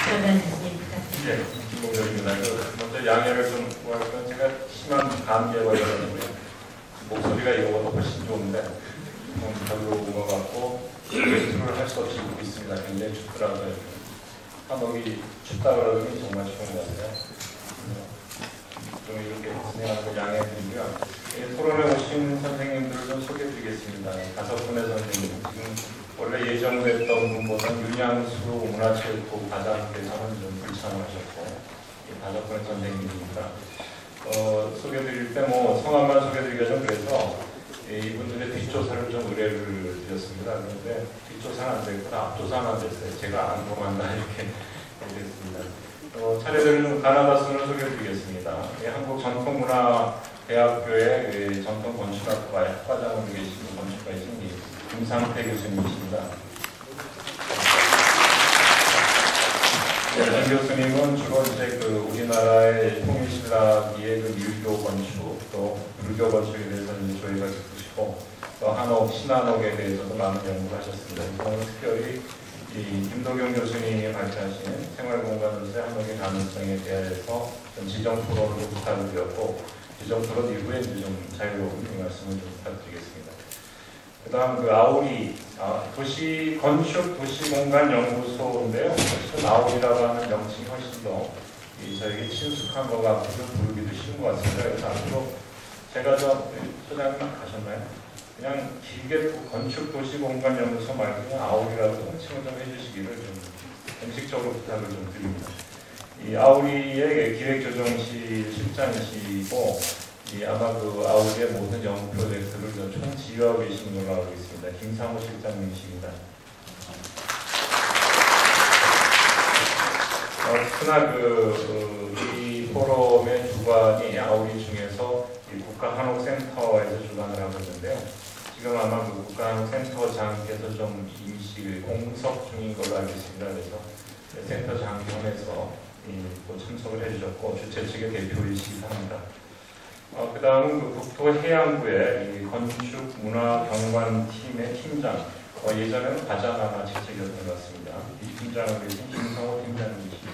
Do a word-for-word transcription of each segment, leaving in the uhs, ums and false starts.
네, 김봉렬입니다. 먼저 양해를 좀 구할 건 제가 심한 감기에 걸려가지고요. 목소리가 이거보다 훨씬 좋은데 좀 별로 온 것 같고 외출을 할 수 없이 입고 있습니다. 굉장히 춥더라고요. 한옥이 춥다 그러더니 정말 추운 것 같아요. 좀 이렇게 진행하는 거 양해해 드리고요. 예, 토론에 오신 선생님들을 좀 소개해 드리겠습니다. 다섯 분의 선생님, 지금 원래 예정됐던 분보다 윤양수 문화체육부 과장께서는 좀 불참하셨고 다섯 분의 선생님입니다. 어, 소개해 드릴 때 뭐 성함만 소개해 드리기가 좀 그래서 예, 이분들의 뒷조사를 좀 의뢰를 드렸습니다. 그런데 뒷조사는 안 됐고 앞조사는 안 됐어요. 제가 안 보만다 이렇게 됐습니다. 어, 차례대로 좀 가나다 순을 소개해 드리겠습니다. 예, 한국전통문화대학교의 예, 전통건축학과 학과장으로 계시는 건축가이신 김상태 교수님이십니다. 네, 정 교수님은 주로 이제 그 우리나라의 통일신라기의 그 유교 건축, 또 불교 건축에 대해서 이제 저희가 듣고 또 한옥, 신한옥에 대해서도 많은 연구를 하셨습니다. 오늘 특별히 이 김도경 교수님이 발표하신 생활공간으로서의 한옥의 가능성에 대해서 지정 토론을 부탁을 드렸고, 지정 토론 이후에 이제 좀 자유로운 말씀을 좀 부탁드리겠습니다. 그 다음 그 아우리, 아, 도시 건축 도시공간 연구소인데요. 사실 아우리라고 하는 명칭이 훨씬 더 이, 저에게 친숙한 것 같고 좀 부르기도 쉬운 것 같습니다. 그래서 앞으로 제가 저 소장님 가셨나요? 그냥 길게 건축 도시공간 연구소 말고 그냥 아우리라고 호칭을 좀 해주시기를 좀 공식적으로 부탁을 좀 드립니다. 이 아우리의 기획조정실 실장이시고 이 아마 그 아우리의 모든 연구 프로젝트를 총 지휘하고 계시는 걸로 알고 있습니다. 김상호 실장님이십니다. 어, 특히나 그, 이 포럼의 주관이 아우리 중에서 이 국가한옥센터에서 주관을 하고 있는데요. 지금 아마 그 국가한옥센터장께서 좀 임시 공석 중인 걸로 알고 있습니다. 그래서 센터장겸해서 또 참석을 해주셨고 주최 측의 대표이시기도 합니다. 어, 그 다음은 그 국토해양부의 이 건축문화경관팀의 팀장, 어, 예전에는 과장 하나 직책이었던 것 같습니다. 이 팀장을 계신 김성호 팀장님이십니다.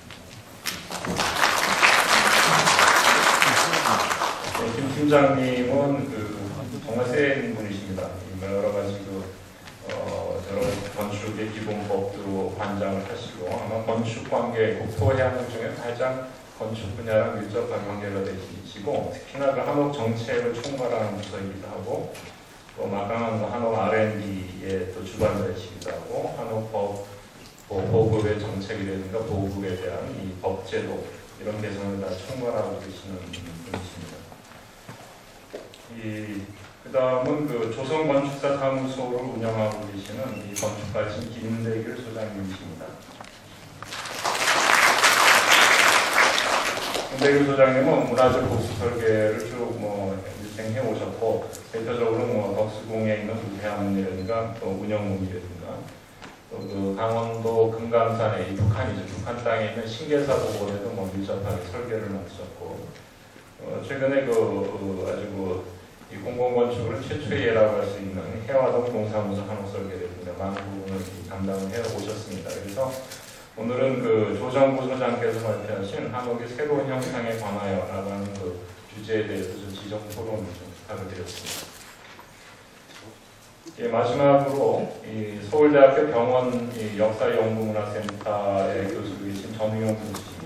네, 김 팀장님은 그 정말 센 분이십니다. 여러 가지 그 어, 여러 건축의 기본법도 관장을 하시고 아마 건축관계 국토해양부 중에 가장 건축 분야랑 밀접한 관계가 되시고 특히나 그 한옥 정책을 총괄하는 부서이기도 하고 또 막강한 한옥 알 앤 디의 또 주관자이시기도 하고 한옥법 보급의 정책이라든가 보급에 대한 이 법제도 이런 개선을 다 총괄하고 계시는 분이십니다. 이 그 다음은 그 조선건축사 사무소를 운영하고 계시는 이 건축가이신 김대길 소장님이십니다. 김대길 소장님은 문화적 복수 설계를 쭉 뭐 일생해 오셨고 대표적으로 뭐 덕수궁에 있는 우태암이라든가 또 운영문이라든가 또 그 강원도 금강산에 이 북한이죠. 북한 땅에 있는 신계사 보고에도 뭐 밀접하게 설계를 맡으셨고 어, 최근에 그, 그 아주 그 이 공공건축을 최초의 예라고 할 수 있는 해화동 동사무소 한옥 설계라든가 많은 부분을 담당을 해 오셨습니다. 그래서 오늘은 그 조정부 소장께서 발표하신 한옥의 새로운 형상에 관하여라고 하는 그 주제에 대해서 좀 지정 토론을 좀 부탁을 드렸습니다. 예, 마지막으로 이 서울대학교 병원 이 역사연구문화센터의 교수로 계신 전우용 교수입니다.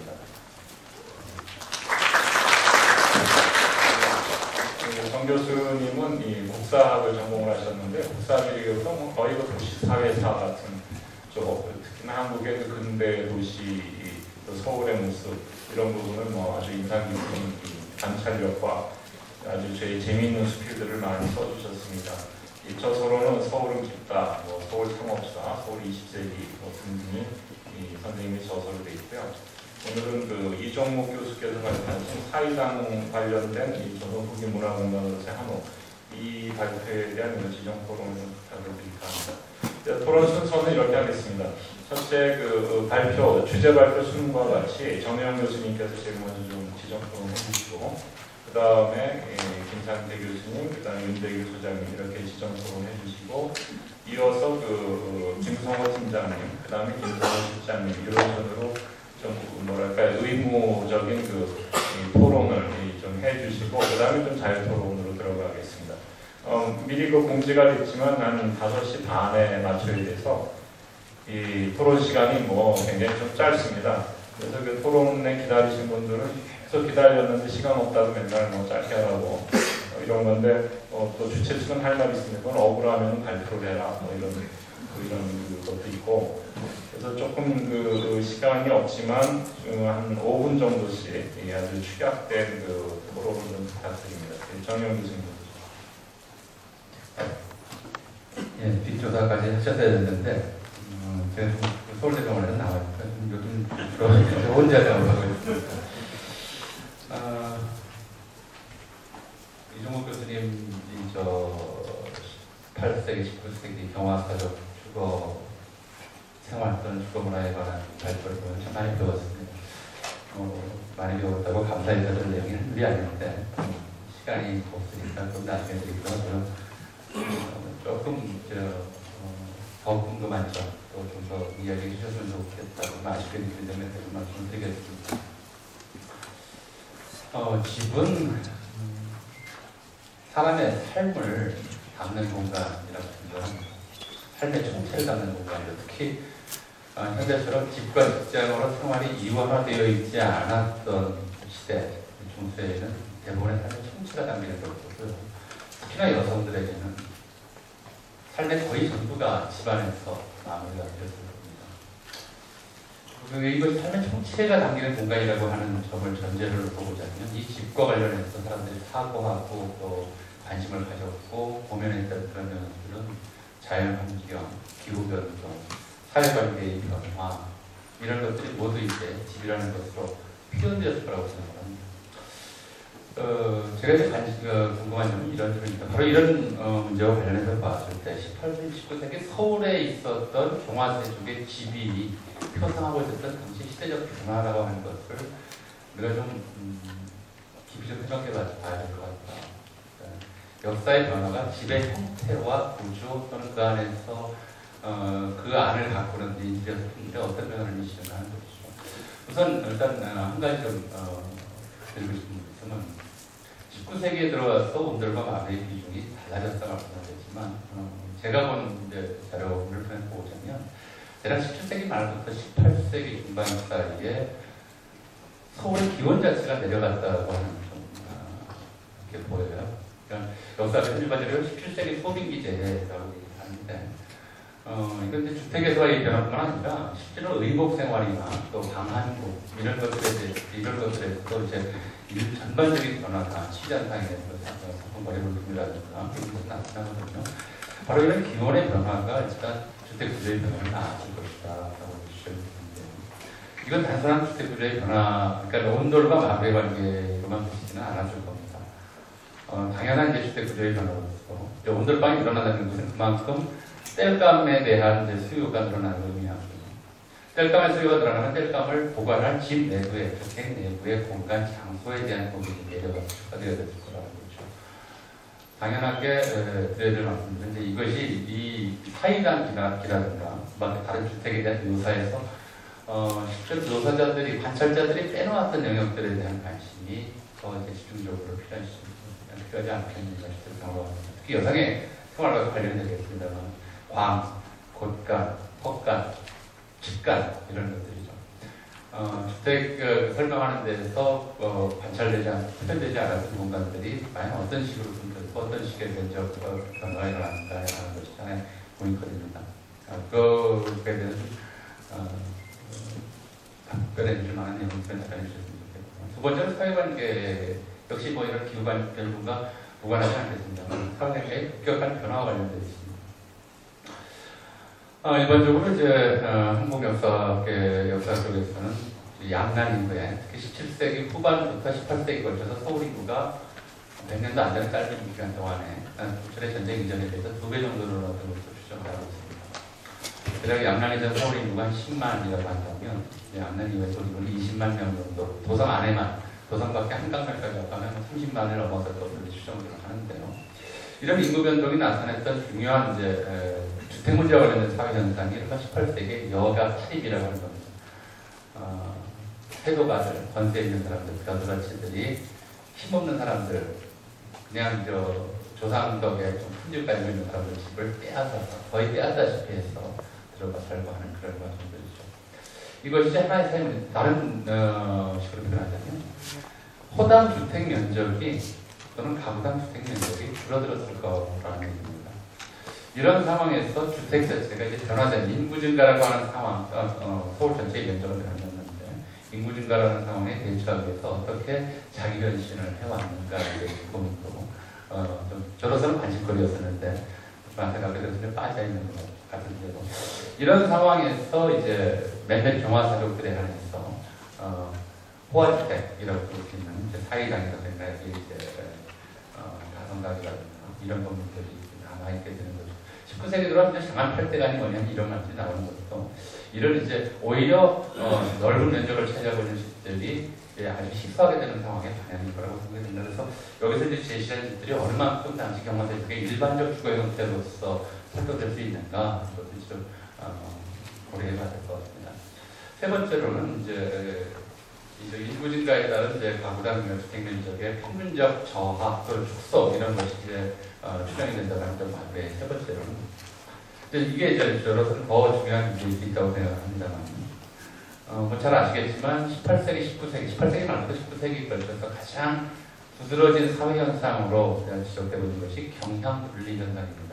정 교수님은 이 국사학을 전공을 하셨는데 국사학이라고 뭐 거의 그 도시사회사 같은 쪽, 특히나 한국의 그 근대 도시, 또 서울의 모습 이런 부분을 뭐 아주 인상 깊은 관찰력과 아주 제 재미있는 수필들을 많이 써주셨습니다. 이 저서로는 서울은 깊다, 뭐 서울 상업사, 서울 이십 세기 뭐 등등이 이 선생님의 저서로 되어 있고요. 오늘은 그 이종목 교수께서 발표하신 사이당 관련된 이 조선 후기 문화공간으로서의 한옥 이 발표에 대한 지정 토론을 부탁을 드릴까 합니다. 토론 순서는 이렇게 하겠습니다. 첫째 그 발표, 주제 발표 순과 같이 정혜영 교수님께서 제일 먼저 좀 지정 토론을 해주시고 그 그 다음에 김상태 교수님, 그 다음에 윤대길 소장님 이렇게 지정 토론해 주시고, 이어서 그 김성호 팀장님, 그 다음에 김성호 실장님 이런 순으로 좀 뭐랄까 의무적인 그 토론을 좀 해주시고, 그 다음에 좀 자유 토론으로 들어가겠습니다. 어, 미리 그 공지가 됐지만 한 다섯 시 반에 맞춰야 돼서 이 토론 시간이 뭐 굉장히 좀 짧습니다. 그래서 그 토론에 기다리신 분들은 계속 기다렸는데 시간 없다고 맨날 뭐 짧게 하라고 어, 이런 건데 어, 또 주최 측은 할 말 있으면 그건 억울하면 발표를 해라 뭐 이런 뭐 이런 것도 있고, 그래서 조금 그 시간이 없지만 한 오 분 정도씩 아주 축약된 그 토론을 좀 부탁드립니다. 정영 교수님. 예, 뒷조사까지 하셨어야 됐는데 음, 제가 좀 서울대병원에서 나와니까 좀 요즘 주로 혼자 작업하고 있습니다. 아, 이종국 교수님 저 십팔 세기, 십구 세기 경화사적 주거 생활 또는 주거 문화에 관한 발표를 보면 참 많이 배웠습니다. 어, 많이 배웠다고 감사해서 들 내용이 한 일이 아닌데 음, 시간이 없으니까 좀 나중에 드리고요. 저는 조금 저, 어, 더 궁금한 점, 또 좀 더 이야기해 주셨으면 좋겠다고 아쉽게 느끼는 점에 대해서 말씀을 드리겠습니다. 어, 집은 음, 사람의 삶을 담는 공간이라고 생각합니다. 삶의 총체를 담는 공간이죠. 특히 어, 현대처럼 집과 직장으로 생활이 이원화되어 있지 않았던 시대 중세에는 대부분의 삶의 총체가 담기는 것이고요. 특히나 여성들에게는 삶의 거의 전부가 집안에서 마무리가 되었을 겁니다. 이것이 삶의 총체가 담기는 공간이라고 하는 점을 전제를 보자면 이 집과 관련해서 사람들이 사고하고 또 관심을 가졌고 고민했던 그런 면들은 자연환경, 기후변동, 사회관계의 변화 이런 것들이 모두 이제 집이라는 것으로 표현되었을 거라고 생각합니다. 어, 제가 이제 관심, 어, 궁금한 점은 이런 점입니다. 바로 이런 어, 문제와 관련해서 봤을 때 십팔 세기, 십구 세기 서울에 있었던 종화세 쪽의 집이 표상하고 있었던 당시 시대적 변화라고 하는 것을 우리가 좀 음, 깊이 좀 생각해 봐야 될 것 같다. 역사의 변화가 집의 형태와 구조 또는 그 안에서 어, 그 안을 가꾸는 인지였는데 어떤 변화를 일으키는가 하는 것이죠. 우선 일단 어, 한 가지 좀 어, 드리고 싶은 말씀은 십구 세기에 들어와서 온돌과 마블의 비중이 달라졌다고 말씀드렸지만 어, 제가 본 이제 자료를 보자면 대략 십칠 세기 말부터 십팔 세기 중반 사이에 서울의 기온 자체가 내려갔다고 하는 좀 어, 이렇게 보여요. 그러니까 역사에서 일반적으로 십칠 세기 소빙기제라고 얘기하는데 어, 이건 이제 주택에서의 변화뿐만 아니라 실제로 의복 생활이나 또 방한복 이런 것들에 이런 것들에서 이제 전반적인 변화가 시장상에서 상품거래 물품이라든가 그런 것이 나타나거든요. 바로 이런 기온의 변화가 일단 주택 구조의 변화를 낳았을 것이다라고 주장했는데 이건 단순한 주택 구조의 변화, 그러니까 온돌과 마블의 관계로만 보시지는 않았을 겁니다. 어, 당연한 이제 주택 구조의 변화로서 온돌방이 늘어난다는 것은 그만큼 땔감에 대한 이제 수요가 늘어나는 의미하고 땔감의 수요가 늘어나면 땔감을 보관할 집 내부의 주택 내부의 공간 장소에 대한 고민이 내려가 되어야 될 거라고 그렇죠. 당연하게 드려야 될 말씀인데 이것이 이 사이단기라든가 다른 주택에 대한 묘사에서 어, 실제 묘사자들이 관찰자들이 빼놓았던 영역들에 대한 관심이 더 이제 집중적으로 필요한 필요하지 않겠는가 싶은 특히 여성의 생활과 관련되겠습니다만 광, 곳간, 헛간, 집간 이런 것들이죠. 어, 주택 그, 설명하는 데서 어, 관찰되지 않, 표현되지 않았던 공간들이 과연 어떤 식으로 어떤 식의 면적 변화가 일어났는가 하는 것이 하나의 포인트입니다. 어, 그거에 대해서 어, 답변해 주실 만한 내용을 답변해 주셨으면 좋겠고 두 번째는 사회관계 역시 뭐 이런 기후변화과 무관하지 않겠습니다만 사회관계의 급격한 변화와 관련되어 있습니다. 어, 일반적으로 이제 어, 한국 역사계 역사 속에서는 양난 인구에 특히 십칠 세기 후반부터 십팔 세기 걸쳐서 서울 인구가 백 년도 안 되는 짧은 기간 동안에 부천의 전쟁 이전에 비해서 두 배 정도 늘어났던 것으로 추정하고 있습니다. 그다음에 양난 이전 서울 인구가 한 십만이라고 한다면 양난 이후에 서울 인구는 이십만 명 정도 도성 안에만 도성밖에 한강말까지 가면 삼십만을 넘어서도 추정을 하는데요. 이런 인구 변동이 나타냈던 중요한 이제 에, 주택 문제와 관련된 사회 현상이 십팔 세기 여가 타입이라고 하는 겁니다. 어, 세도가들, 권세 있는 사람들, 겨드랑이들이 힘없는 사람들, 그냥 저 조상덕에 좀 품질까지 있는 사람들 집을 빼앗아서 거의 빼앗다시피 해서 들어가 살고 하는 그런 과정들이죠. 이것이 하나의 삶, 다른 어, 식으로 표현하자면 호당 주택 면적이 또는 가구당 주택 면적이 줄어들었을 거라는 얘기입니다. 이런 상황에서 주택 자체가 이제 변화된 인구 증가라고 하는 상황, 어, 어, 서울 전체의 면적은 변했는데 인구 증가라는 상황에 대처하기 위해서 어떻게 자기 변신을 해왔는가에 대해 고민도 어, 좀 저로서는 관심거리였었는데 저한테 가게 돼서 빠져 있는 것 같은데도 이런 상황에서 이제 몇몇 경화사족들에 한해서 어, 호화주택이라고 부르는 이제 사회당이라든가 이제 어, 가성가구라든가 이런 건물들이 남아있게 되는 거죠. 십구 세기 들어가면 장안 팔대간이 뭐냐면 이런 말들이 나오는 것도 이런 이제 오히려 어, 넓은 면적을 차지하고 있는 집들이 아주 희소하게 되는 상황에 반영인 거라고 생각이 듭니다. 그래서 여기서 이제 제시한 집들이 얼마만큼 당시 경화대적의 일반적 주거 형태로서 설정될 수 있는가 그것을 좀 어, 고려해봐야 될 것 같습니다. 세 번째로는 이제 이제 인구 증가에 따른 이제 가구당 주택 면적의 평균적 저하 또는 축소 이런 것이 이제 어, 추정이 된다는 점 말고의 세 번째로는 이제 이게 이제 저로서는 더 중요한 문제일 있다고 생각합니다만. 어, 뭐 잘 아시겠지만 십팔 세기, 십구 세기, 십팔 세기 말고 십구 세기에 걸쳐서 가장 두드러진 사회 현상으로 지적되고 있는 것이 경향 분리 현상입니다.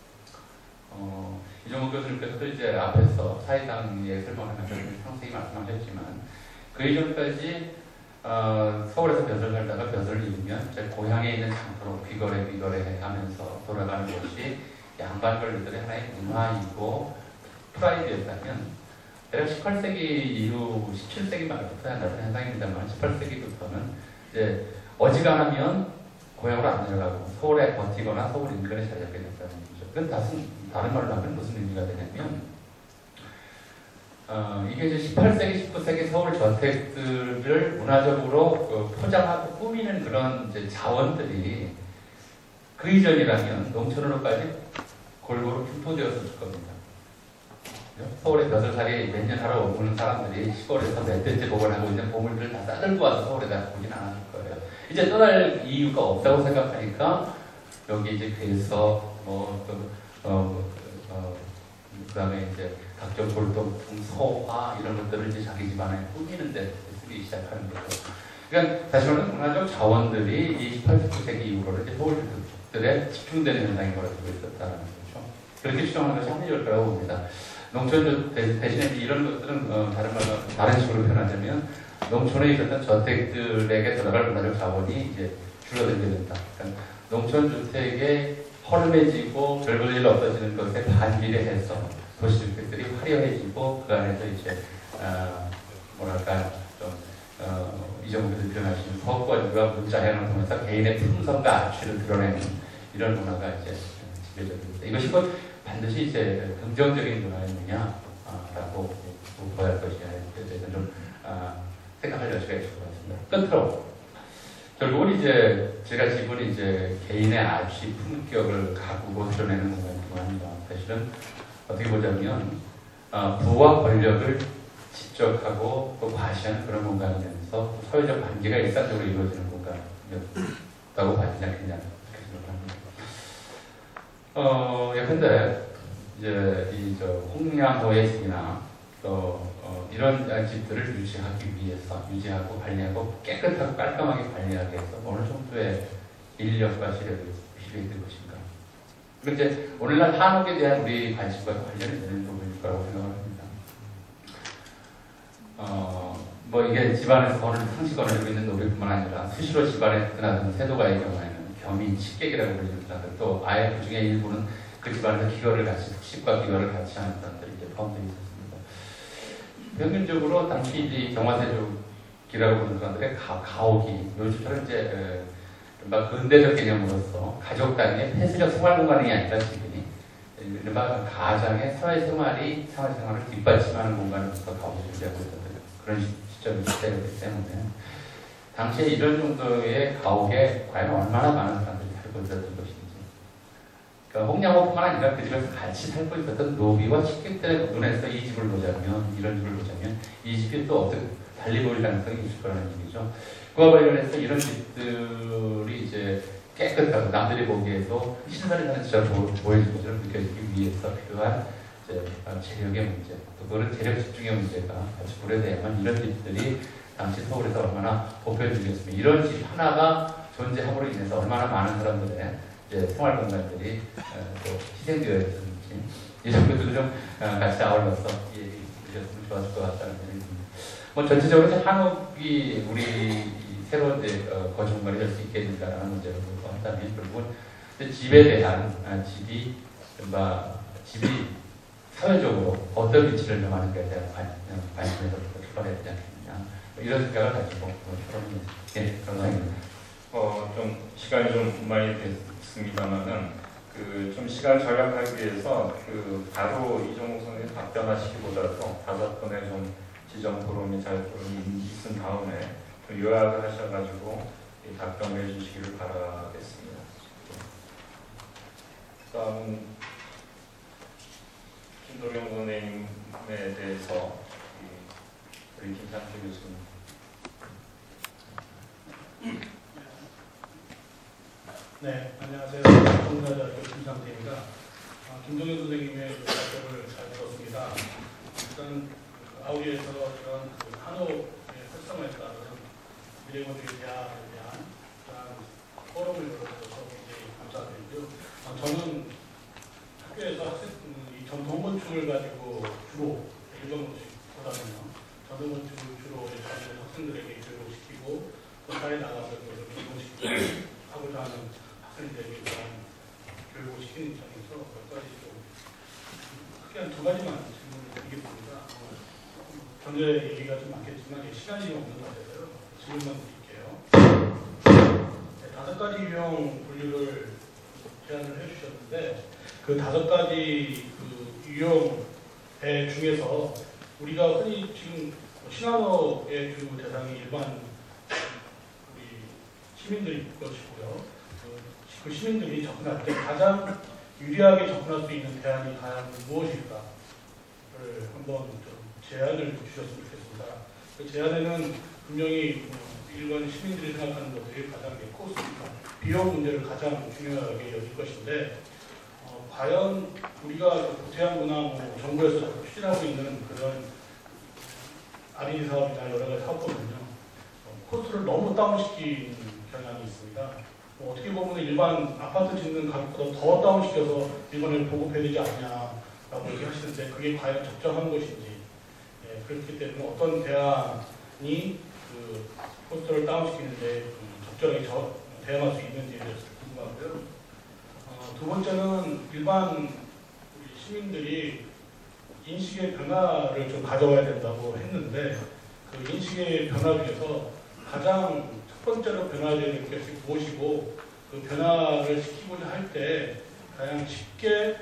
어, 이종국 교수님께서도 이제 앞에서 사회당의 설명하면서 상세히 말씀하셨지만 그 이전까지 어, 서울에서 벼슬 살다가 벼슬을 입으면 제 고향에 있는 장터로 귀거래 귀거래 하면서 돌아가는 것이 양반 관리들의 하나의 문화이고 프라이드였다면 대략 십팔 세기 이후 십칠 세기 말부터 나타난 현상입니다만 십팔 세기부터는 이제 어지간하면 고향으로 안 내려가고 서울에 버티거나 서울 인근에 자리 잡게 됐다는 얘기죠. 그건 다른, 다른 말로 하면 무슨 의미가 되냐면 어, 이게 이제 십팔 세기, 십구 세기 서울 저택들을 문화적으로 어, 포장하고 꾸미는 그런 이제 자원들이 그 이전이라면 농촌으로까지 골고루 분포되었을 겁니다. 서울에 벼슬살이 몇 년 하러 오는 사람들이 시골에서 몇 대째 보관하고 있는 보물들을 다 싸들고 와서 서울에다 보진 않았을 거예요. 이제 떠날 이유가 없다고 생각하니까 여기 이제 괴서 뭐 또 어, 어, 그다음에 이제 각종 골동품, 소화 이런 것들을 이제 자기 집안에 꾸미는 데 쓰기 시작하는 거죠. 그러니까 다시 말하면 문화적 자원들이 이 십팔, 십구 세기 이후로 이제 서울들에 집중되는 현상이 벌어지고 있었다는 거죠. 그렇게 추정하는 것이 합리적일 거라고 봅니다. 농촌 대신에 이런 것들은 어, 다른 말로 다른 식으로 표현하자면 농촌에 있었던 저택들에게 들어갈 문화적 자원이 이제 줄어들게 된다. 그러니까 농촌 주택에 허름해지고 별볼 일 없어지는 것에 반비례해서 도시주택들이 화려해지고 그 안에서 이제 어, 뭐랄까 좀 어, 이정도들 표현하시는 법과 누가 문자행을 통해서 개인의 품성과 아취를 드러내는 이런 문화가 이제 지배적입니다. 이것이 곧 반드시 이제 긍정적인 문화였느냐라고 봐야 할 것이냐 대해서 좀 아, 생각할 여지가 있을 것 같습니다. 끝으로 결국은 이제 제가 집은 이제 개인의 아취 품격을 가꾸고 드러내는 공간이기도 합니다. 사실은 어떻게 보자면 어, 부와 권력을 집적하고 또 과시하는 그런 공간이 되면서 사회적 관계가 일상적으로 이루어지는 공간이었다고 봐야 되지 않겠냐 어, 예컨대, 이제, 이, 저, 홍양호의 집이나, 또, 어, 이런 집들을 유지하기 위해서, 유지하고 관리하고 깨끗하고 깔끔하게 관리하기 위해서 어느 정도의 인력과 시력이 필요해 될 것인가. 그리고 이제, 오늘날 한옥에 대한 우리 관심과 관련이 되는 부분일 거라고 생각을 합니다. 어, 뭐, 이게 집안에서 오늘 상식권을 들고 있는 노래뿐만 아니라, 수시로 집안에 드나드는 세도가의 경우에는 겸인, 식객이라고 부르는 사람들, 또 아예 그 중에 일부는 그 집안에서 기거를 같이, 숙식과 기거를 같이 하는 사람들이 이제 포함되어 있었습니다. 평균적으로 당시 이 경화세족이라고 부르는 사람들의 가, 가옥이, 요즘처럼 이제, 막 근대적 개념으로서 가족 단위의 폐쇄적 생활 공간이 아니라 지금이, 이른바 가장의 사회생활이, 사회생활을 뒷받침하는 공간으로서 가옥을 유지하고 있었던 그런 시점이 시작되기 때문에, 당시에 이런 정도의 가옥에 과연 얼마나 많은 사람들이 살고 있었던 것인지. 그러니까 홍양호뿐만 아니라 그 집에서 같이 살고 있었던 노비와 식객들의 눈에서 이 집을 보자면, 이런 집을 보자면 이 집이 또 어떻게 달리 보일 가능성이 있을 거라는 얘기죠. 그와 관련해서 이런 집들이 이제 깨끗하고 남들이 보기에도 신선히 사는 집처럼 보이는 것처럼 느껴지기 위해서 필요한 이제 재력의 문제, 또 그런 재력 집중의 문제가 같이 고려돼야만 이런 집들이 당시 서울에서 얼마나 보편적이었으면 이런 집 하나가 존재함으로 인해서 얼마나 많은 사람들의 이제 생활 공간들이 또 희생되어있었는지 이런 것들을 좀 같이 아울러서 얘기해 주셨으면 좋았을 것 같다는 생각이 듭니다. 뭐 전체적으로 한옥이 우리 새로운 이제 거주공간이 될 수 있게 된다는 문제로 한다면 결국은 집에 대한 집이 집이 사회적으로 어떤 위치를 점하는가에 대한 관심에서부터 출발해야 되지 않겠느냐 이런 생각을 가지고 토론을 예, 그런 생각입니다. 어, 좀 시간이 좀 많이 됐습니다만은 그 좀 시간 절약하기 위해서 그 바로 이종욱 선생님 답변하시기보다도 다섯 분의 좀 지정 토론이 잘 토론이 있은 다음에 좀 요약을 하셔가지고 답변을 해주시기를 바라겠습니다. 다음은 김도령 선생님에 대해서 우리 김상태 교수님. 네, 안녕하세요. 동사대학교 김상태입니다. 아, 김동현 선생님의 발표를 잘 들었습니다. 일단 아우리에서 이런 그 한옥의 활성화에 따른 미래건축의 대안에 대한 포럼을 열어주셔서 굉장히 감사드리고요. 아, 저는 학교에서 학생, 이 전통 건축을 가지고 주로 일반 건축보다는 전통 건축을 주로 학생들에게 교육을 시키고 또 사회에 나가서 그것을 기본시키고 하고자 하는 학생들에게 대한 교육을 시키는 입장에서 몇 가지 좀 크게 한 두 가지만 질문을 드리겠습니다. 전제 얘기가 좀 많겠지만 시간이 없는 것 같아서요. 질문만 드릴게요. 네, 다섯 가지 유형 분류를 제안을 해주셨는데 그 다섯 가지 그 유형의 중에서 우리가 흔히 지금 신한옥의 주 대상이 일반 우리 시민들일 것이고요. 그, 그 시민들이 접근할 때 가장 유리하게 접근할 수 있는 대안이 과연 무엇일까를 한번 좀 제안을 주셨으면 좋겠습니다. 그 제안에는 분명히 일반 시민들이 생각하는 것들이 가장 코스트니까 비용 문제를 가장 중요하게 여길 것인데 어, 과연 우리가 대한문화 뭐 정부에서 자꾸 추진하고 있는 그런 아린이 사업이나 여러 가지 사업 보면요 어, 코스트를 너무 다운시키는 경향이 있습니다. 뭐 어떻게 보면 일반 아파트 짓는 가격보다 더 다운시켜서 일본을 보급해야 되지 않냐라고 얘기하시는데 그게 과연 적정한 것인지 예, 그렇기 때문에 어떤 대안이 그 코스트를 다운시키는데 음, 적절하게 저, 대응할 수 있는지에 대해서 궁금하고요. 어, 두 번째는 일반 우리 시민들이 인식의 변화를 좀 가져와야 된다고 했는데 그 인식의 변화 중에서 가장 첫 번째로 변화해야 될 것이 무엇이고 그 변화를 시키고자 할 때 가장 쉽게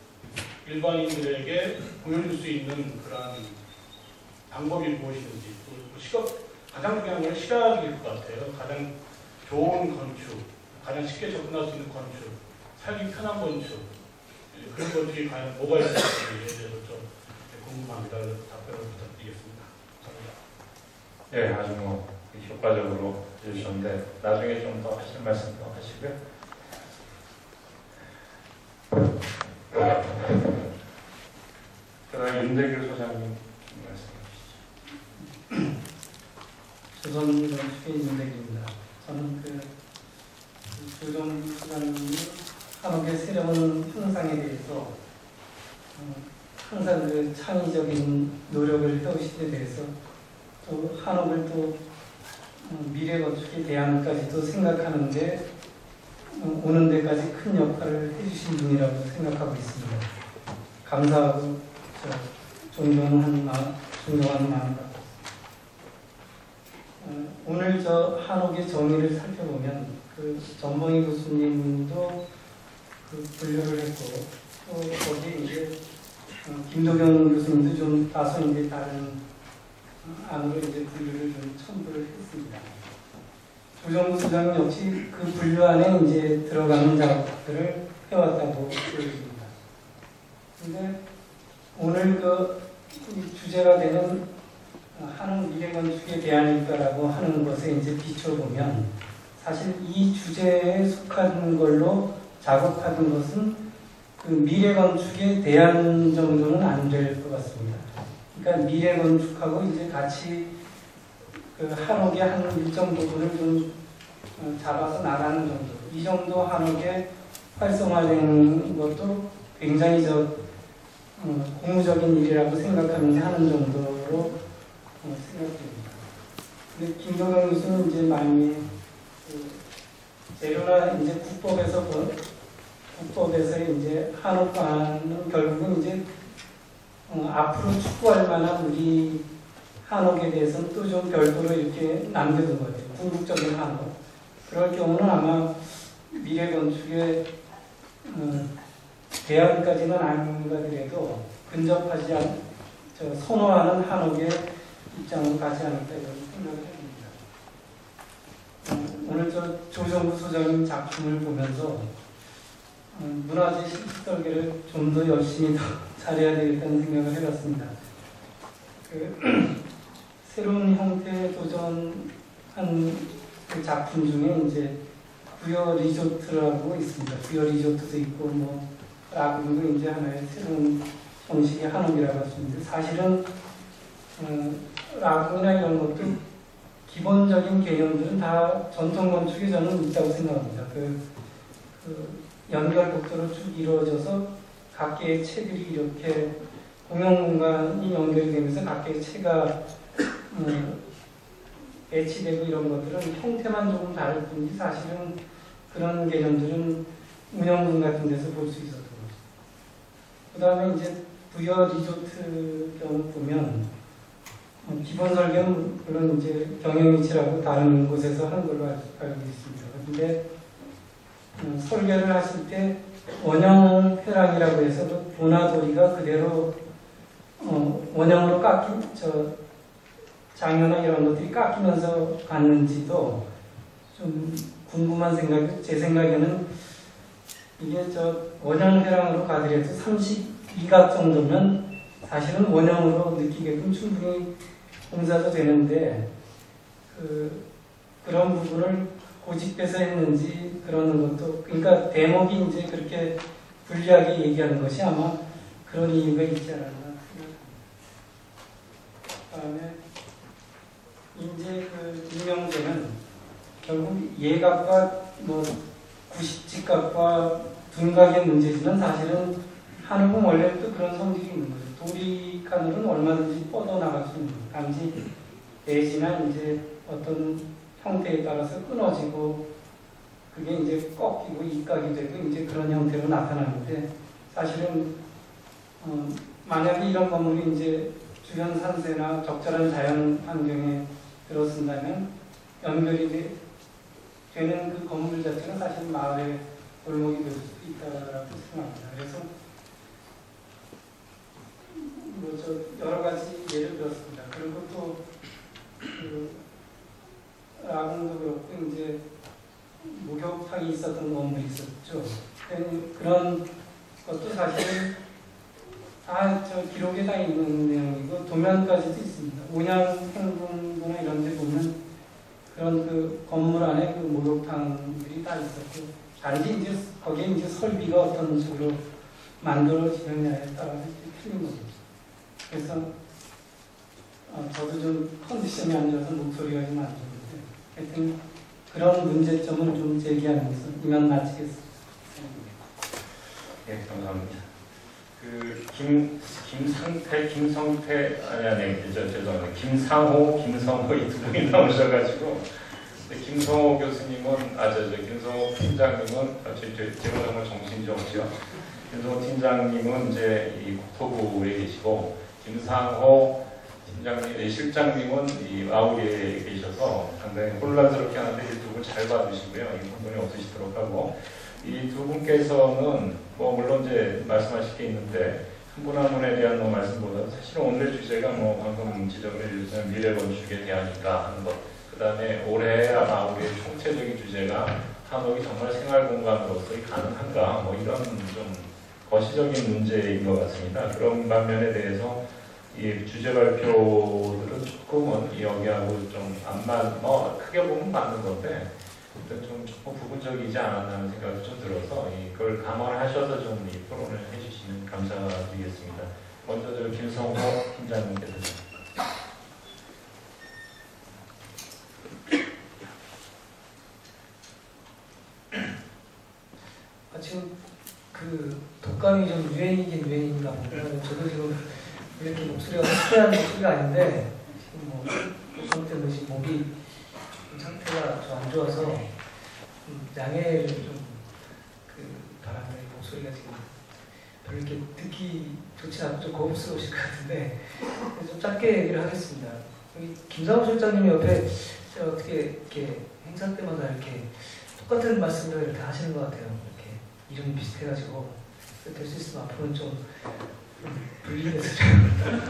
일반인들에게 보여줄 수 있는 그런 방법이 무엇이든지 또 시각, 가장 중요한 건 시각일 것 같아요. 가장 좋은 건축, 가장 쉽게 접근할 수 있는 건축, 살기 편한 건축 그런 것들이 과연 뭐가 있을지에 대해서 좀 궁금합니다. 답변을 부탁드리겠습니다. 감사합니다. 예, 아주 뭐 효과적으로 해주셨는데 나중에 좀 더 하실 말씀 더 하시고요. 그다음 윤대규 소장님 말씀해 주시죠. 조선건축의 윤대규입니다. 저는 그 조정 소장님이 한옥의 새로운 형상에 대해서 항상 그 창의적인 노력을 해오시에 대해서 또 한옥을 또 미래 건축에 대안까지도 생각하는데 오는 데까지 큰 역할을 해주신 분이라고 생각하고 있습니다. 감사하고 존경하는 마음, 존경하는 마음 갖고 오늘 저 한옥의 정의를 살펴보면 그 전봉희 교수님도 그 분류를 했고 또 거기 이제 김도경 교수님도 좀 다소 이제 다른 안으로 이제 분류를 좀 첨부를 했습니다. 조정구 소장님 역시 그 분류 안에 이제 들어가는 작업들을 해왔다고 보여집니다. 근데 오늘 그 주제가 되는 한옥 미래건축의 대안일까라고 하는 것에 이제 비춰보면 사실 이 주제에 속한 걸로 작업하는 것은 그 미래건축의 대안 정도는 안 될 것 같습니다. 그러니까 미래건축하고 이제 같이 그 한옥의 한 일정 부분을 좀 잡아서 나가는 정도. 이 정도 한옥의 활성화되는 것도 굉장히 저 어, 고무적인 일이라고 생각하면서 하는 정도로 어, 생각됩니다. 근데 김동영 교수는 이제 많이 그 재료나 이제 국법에서 본 국법에서 이제 한옥과는 결국은 이제 어, 앞으로 추구할 만한 우리 한옥에 대해서는 또 좀 별도로 이렇게 남겨둔 것 같아요. 궁극적인 한옥. 그럴 경우는 아마 미래건축의 어, 대안까지는 아니더라도 근접하지 않, 저 선호하는 한옥의 입장으로 가지 않을까 이런 생각을 해봅니다. 어, 오늘 저 조정구 소장님 작품을 보면서 어, 문화재 실습설계를 좀 더 열심히 더 잘해야 되겠다는 생각을 해봤습니다. 그, 새로운 형태에 도전한 그 작품 중에 이제 부여 리조트라고 있습니다. 부여 리조트도 있고 뭐 라군도 이제 하나의 새로운 형식의 한옥이라고 할 수 있는데 사실은 어, 라군이나 이런 것도 기본적인 개념들은 다 전통 건축에 저는 있다고 생각합니다. 그, 그 연결복도로 쭉 이루어져서 각개의 채들이 이렇게 공용 공간이 연결되면서 각개의 채가 음, 배치되고 이런 것들은 형태만 조금 다를 뿐이지 사실은 그런 개념들은 운영군 같은 데서 볼 수 있었던 거죠. 그 다음에 이제 부여 리조트 경우 보면 어, 기본 설계는 물론 이제 경영위치라고 다른 곳에서 하는 걸로 알, 알고 있습니다. 그런데 음, 설계를 하실 때 원형 회랑이라고 해서 그 도나도리가 그대로 어, 원형으로 깎인 저 장효나 이런 것들이 깎이면서 갔는지도 좀 궁금한 생각이, 제 생각에는 이게 저 원형 회랑으로 가더라도 삼십이 각 정도면 사실은 원형으로 느끼게끔 충분히 공사도 되는데 그, 그런 부분을 고집해서 했는지 그러는 것도, 그러니까 대목이 이제 그렇게 불리하게 얘기하는 것이 아마 그런 이유가 있지 않았나 생각합니다. 그다음에 이제 그 임명제는 결국 예각과 뭐 구십직각과 둔각의 문제지만 사실은 한옥은 원래 또 그런 성질이 있는 거죠. 도리칸으로는 얼마든지 뻗어나갈 수 있는 거예요. 단지 내지나 이제 어떤 형태에 따라서 끊어지고 그게 이제 꺾이고 이각이 되고 이제 그런 형태로 나타나는데 사실은 어, 만약에 이런 건물이 이제 주변 산세나 적절한 자연 환경에 들어선다면 연결이 되, 되는 그 건물 자체가 사실 마을의 골목이 될 수도 있다고 생각합니다. 그래서 뭐 저 여러 가지 예를 들었습니다. 그리고 또 그 라군도 그렇고 이제 목욕탕이 있었던 건물이 있었죠. 그런 것도 사실 다 저 기록에 다 있는 내용이고 도면까지도 있습니다. 온양 행궁구나 이런 데 보면 그런 그 건물 안에 그 목욕탕들이 다 있었고 단지 이제 거기에 이제 설비가 어떤 식으로 만들어지느냐에 따라서 틀린 거죠. 그래서 어, 저도 좀 컨디션이 안 좋아서 목소리가 좀 안 좋은데 하여튼 그런 문제점을 좀 제기하면서 이만 마치겠습니다. 네, 감사합니다. 그 김, 김상태, 김성태 아니 아니 저 죄송합니다. 김상호, 김성호 이 두 분이 나오셔가지고 김성호 교수님은 아저 저 김성호 팀장님은 아, 제, 제, 제가 정말 정신이 없죠. 김성호 팀장님은 이제 이 국토부에 계시고 김상호 팀장님, 실장님은 이 아우리에 계셔서 상당히 혼란스럽게 하는데 이 두 분 잘 봐주시고요. 이 부분이 없으시도록 하고 이 두 분께서는 뭐 물론 이제 말씀하실 게 있는데 한 분 한 분에 대한 말씀보다 사실은 오늘의 주제가 뭐 방금 지적을 해주신 미래 건축에 대한인가 하는 것 그 다음에 올해 아마 우리의 총체적인 주제가 한옥이 정말 생활 공간으로서 가능한가 뭐 이런 좀 거시적인 문제인 것 같습니다. 그런 반면에 대해서 이 주제 발표들은 조금은 여기하고 좀 안 맞, 뭐 크게 보면 맞는 건데 일단 좀 조금 부분적이지 않았나 하는 생각이 좀 들어서 이걸 감안하셔서 좀 이 토론을 해주시면 감사드리겠습니다. 먼저 저 김성호 팀장님께서. 아, 지금 그 독감이 좀 유행이긴 유행인가 봅니다. 저도 지금 이렇게 목소리가 특이한 목소리가 아닌데 지금 뭐 독감 때문에 지금 목이 상태가 좀 안 좋아서 좀 양해를 좀 그 바라는 목소리가 지금 별로 이렇게 듣기 좋지 않고 좀 고급스러우실 것 같은데 좀 짧게 얘기를 하겠습니다. 여기 김상우 실장님이 옆에 제가 어떻게 이렇게 행사 때마다 이렇게 똑같은 말씀을 이렇게 하시는 것 같아요. 이렇게 이름이 비슷해가지고 될 수 있으면 앞으로는 좀 분리해서 좀.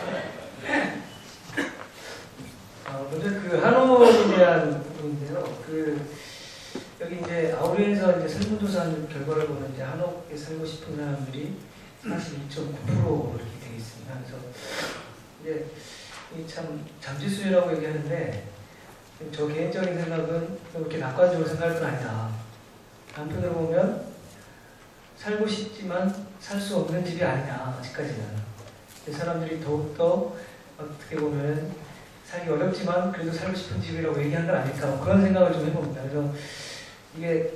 어, 먼저 그 한옥에 대한 부분인데요. 그 여기 이제 아우리에서 이제 설문조사한 결과를 보면 이제 한옥에 살고 싶은 사람들이 사십이 점 구 퍼센트 이렇게 되어 있습니다. 그래서 이제 이 참 잠재수요라고 얘기하는데 저 개인적인 생각은 그렇게 낙관적으로 생각할 건 아니다. 한편으로 보면 살고 싶지만 살 수 없는 집이 아니냐 아직까지는. 사람들이 더욱더 어떻게 보면 살기 어렵지만 그래도 살고 싶은 집이라고 얘기한 건 아닐까 뭐 그런 생각을 좀 해봅니다. 그래서 이게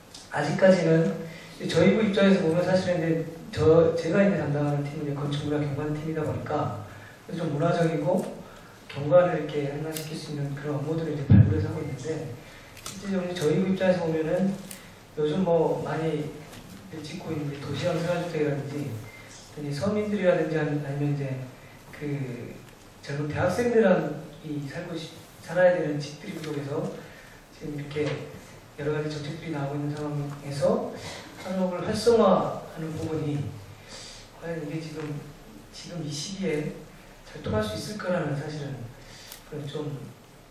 아직까지는 저희 부 입장에서 보면 사실은 이제 저 제가 이제 담당하는 팀이 건축문화 경관팀이다 보니까 좀 문화적이고 경관을 이렇게 향상시킬 수 있는 그런 업무들을 이제 발굴해서 하고 있는데 실제적으로 저희 부 입장에서 보면은 요즘 뭐 많이 짓고 있는 도시형 생활주택이라든지 서민들이라든지 아니면 이제 그 젊은 대학생들이 살고 싶, 살아야 되는 집들 속에서 지금 이렇게 여러 가지 정책들이 나오고 있는 상황에서 한옥을 활성화하는 부분이 과연 이게 지금 지금 이 시기에 잘 통할 수 있을 거라는 사실은 그런 좀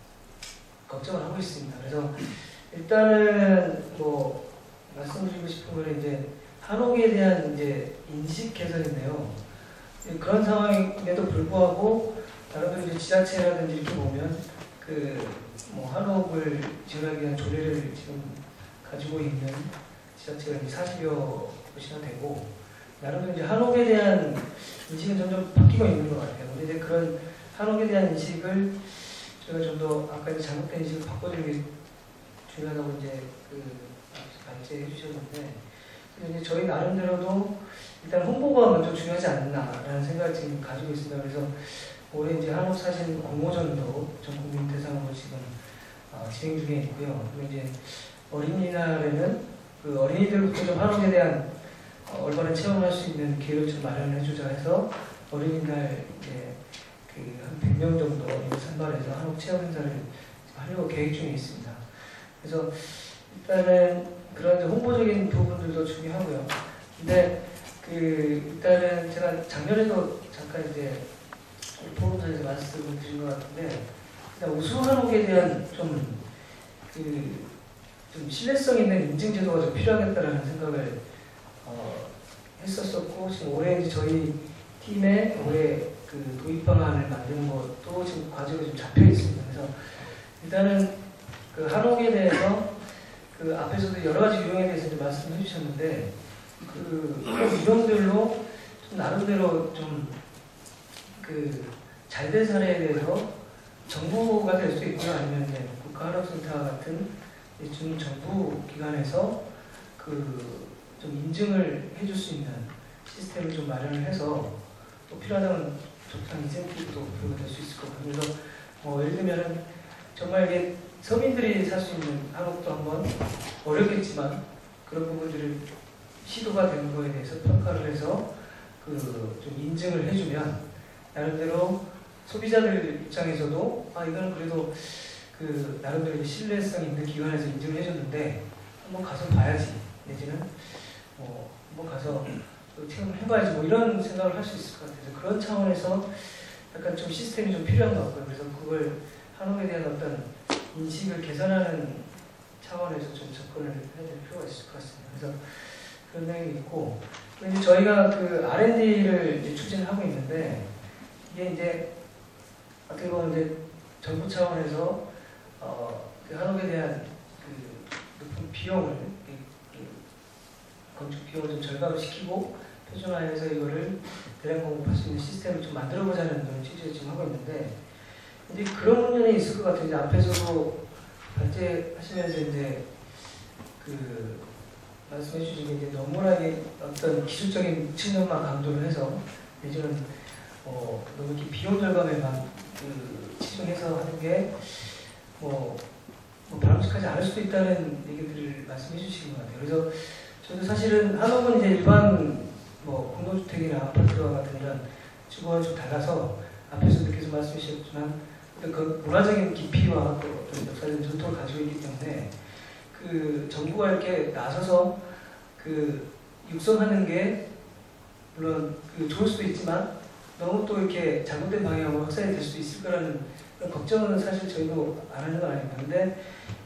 걱정을 하고 있습니다. 그래서 일단은 뭐 말씀드리고 싶은 거는 이제 한옥에 대한 이제 인식 개선인데요. 그런 상황임에도 불구하고 나름대로 이제 지자체라든지 이렇게 보면 그 뭐 한옥을 지원하기 위한 조례를 지금 가지고 있는 지자체가 이제 사십여 곳이나 되고 나름대로 이제 한옥에 대한 인식은 점점 바뀌고 있는 것 같아요. 근데 이제 그런 한옥에 대한 인식을 저희가 좀 더 아까 이제 잘못된 인식을 바꿔주는 게 중요하다고 이제 그 발제해 주셨는데 이제 저희 나름대로도 일단 홍보가 먼저 중요하지 않나라는 생각을 지금 가지고 있습니다. 그래서 올해 이제 한옥 사진 공모전도 전 국민 대상으로 지금 어, 진행 중에 있고요. 그리고 이제 어린이날에는 그 어린이들부터 좀 한옥에 대한 어, 올바른 체험을 할 수 있는 기회를 좀 마련해 주자 해서 어린이날 이제 그 한 백 명 정도 선발해서 한옥 체험 행사를 하려고 계획 중에 있습니다. 그래서 일단은 그런 이제 홍보적인 부분들도 중요하고요. 근데 그 일단은 제가 작년에도 잠깐 이제 포럼사에서 말씀을 드린 것 같은데 일단 우수 한옥에 대한 좀 그 좀 신뢰성 있는 인증 제도가 좀 필요하겠다라는 생각을 어, 했었었고 지금 올해 이제 저희 팀의 올해 그 도입 방안을 만드는 것도 지금 과제가 좀 잡혀 있습니다. 그래서 일단은 그 한옥에 대해서 그 앞에서도 여러 가지 유형에 대해서 이제 말씀해 주셨는데 그 유형들로 좀 나름대로 좀 그 잘된 사례에 대해서 정부가 될 수 있고요. 아니면 이제 국가한옥센터 같은 준 정부 기관에서 그 좀 인증을 해줄 수 있는 시스템을 좀 마련을 해서 또 필요하다면 적당 인센티브도 부여가 될 수 있을 것 같아요. 그래서 뭐 예를 들면은 정말 이게 서민들이 살 수 있는 한옥도 한번 어렵겠지만 그런 부분들을 시도가 되는 거에 대해서 평가를 해서 그 좀 인증을 해주면 나름대로 소비자들 입장에서도 아 이거는 그래도 그 나름대로 신뢰성 있는 기관에서 인증을 해줬는데 한번 가서 봐야지 내지는 뭐 한번 가서 또 체험을 해봐야지 뭐 이런 생각을 할 수 있을 것 같아서 그런 차원에서 약간 좀 시스템이 좀 필요한 것 같고요. 그래서 그걸 한옥에 대한 어떤 인식을 개선하는 차원에서 좀 접근을 해야 될 필요가 있을 것 같습니다. 그래서 그런 내용이 있고, 이제 저희가 그 알 앤 디를 이제 추진하고 있는데, 이게 이제 어떻게 보면 이제 정부 차원에서 어, 그 한옥에 대한 그 높은 비용을, 이, 이 건축 비용을 좀 절감을 시키고 표준화해서 이거를 대량 공급할 수 있는 시스템을 좀 만들어보자는 그런 취지를 지금 하고 있는데, 이제 그런 문제는 있을 것 같아요. 이제 앞에서도 발제하시면서 이제 그 말씀해 주신 게 이제 너무나게 어떤 기술적인 측면만 강조를 해서 내지는 어, 너무 이렇게 비용 절감에만 그 치중해서 하는 게 뭐, 뭐 바람직하지 않을 수도 있다는 얘기들을 말씀해 주시는 것 같아요. 그래서 저도 사실은 한옥은 이제 일반 뭐 공동주택이나 아파트와 같은 이런 주거와 좀 달라서 앞에서도 계속 말씀해 주셨지만 그 문화적인 깊이와 또 어떤 역사적인 전통을 가지고 있기 때문에 그 정부가 이렇게 나서서 그 육성하는 게 물론 그 좋을 수도 있지만 너무 또 이렇게 잘못된 방향으로 확산이 될 수도 있을 거라는 그런 걱정은 사실 저희도 안 하는 건 아닙니다. 근데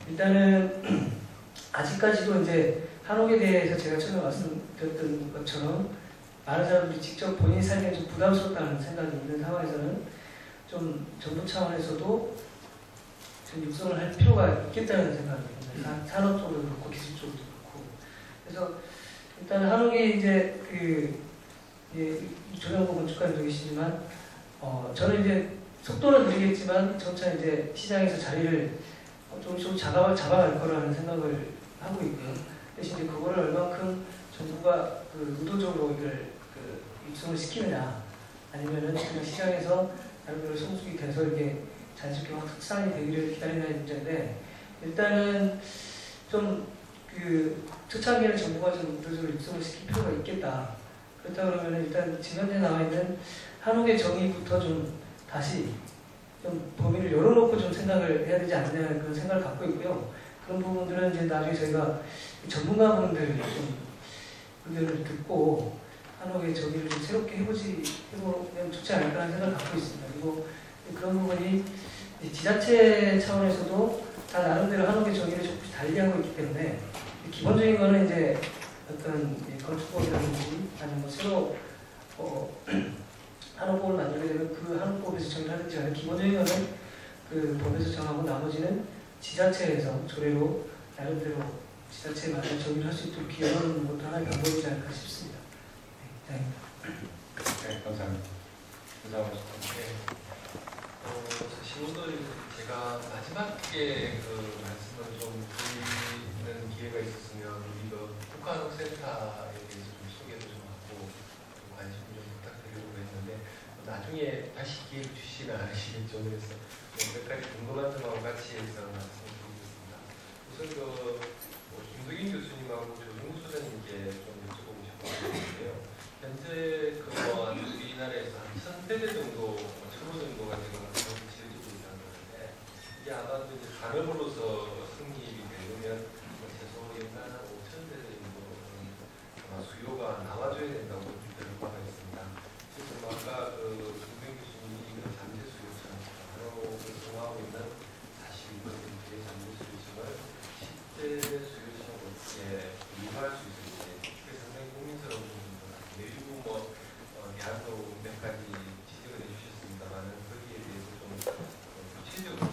일단은 아직까지도 이제 한옥에 대해서 제가 처음에 말씀드렸던 것처럼 많은 사람들이 직접 본인이 살기에 좀 부담스럽다는 생각이 있는 상황에서는 좀 정부 차원에서도 좀 육성을 할 필요가 있겠다는 생각이 듭니다. 산업 쪽으로 그렇고 기술 쪽으로 그렇고. 그래서 일단 한옥이 이제 그 예, 조정부 건축가님도 계시지만 어, 저는 이제 속도는 느리겠지만 점차 이제 시장에서 자리를 조금씩 좀 잡아, 잡아갈 거라는 생각을 하고 있고요. 대신 이제 그거를 얼만큼 정부가 그 의도적으로 이걸 그 육성을 시키느냐 아니면은 그냥 시장에서 나름대로 성숙이 돼서 이렇게 자연스럽게 확산이 되기를 기다리는 문제인데 일단은 좀 그 초창기에는 정부가 좀 의도적으로 육성을 시킬 필요가 있겠다. 그렇다 그러면 일단 지금 현재 나와 있는 한옥의 정의부터 좀 다시 좀 범위를 열어놓고 좀 생각을 해야 되지 않느냐는 그런 생각을 갖고 있고요. 그런 부분들은 이제 나중에 저희가 전문가분들 좀 의견을 듣고 한옥의 정의를 좀 새롭게 해보지 해보면 좋지 않을까라는 생각을 갖고 있습니다. 그리고 그런 부분이 지자체 차원에서도 다 나름대로 한옥의 정의를 조금씩 달리하고 있기 때문에 기본적인 거는 이제 어떤 건축법이라든지 아니면 뭐 새로 어, 한옥법을 만들게 되면 그 한옥법에서 정의를 하든지 하는 기본적인 거는 그 법에서 정하고 나머지는 지자체에서 조례로 나름대로 지자체에 맞는 정의를 할 수 있도록 기여하는 것도 하나의 방법이지 않을까 싶습니다. 네, 네, 감사합니다. 감사합니다. 네. 어, 사실 오늘 제가 마지막에 그 말씀을 좀 드리는 기회가 있었으면 우리 그 국가한옥센터에 대해서 좀 소개도 좀 하고 좀 관심 좀 부탁드리려고 했는데 나중에 다시 기회를 주시면 아시겠죠. 그래서 몇 가지 궁금한 점하고 같이 해서 말씀드리겠습니다. 우선 그 뭐 김석인 교수님하고 조중구 소장님께 좀 여쭤보고 싶었는데요. 현재 그뭐 우리나라에서 한 천 세대 정도, 천 호 정도가 지금 한옥이 지어지고 있다는 건데 이게 아마도 이제 산업으로서 승립이 되려면 최소 연간 오천 세대 정도는 아마 수요가 나와줘야 된다고 들은 바가 있습니다. 지금 아까 그 김석인 교수님이 그 잠재 수요층, 한옥을 통하고 있는 사십이 퍼센트의 잠재 수요층을 십 대 수요층으로 어떻게 이용할 수 있을지 그게 상당히 고민스러운 부분입니다. 내리고 뭐 어, 대학도 몇 가지 지적을 해주셨습니다만 거기에 대해서 좀 어, 구체적으로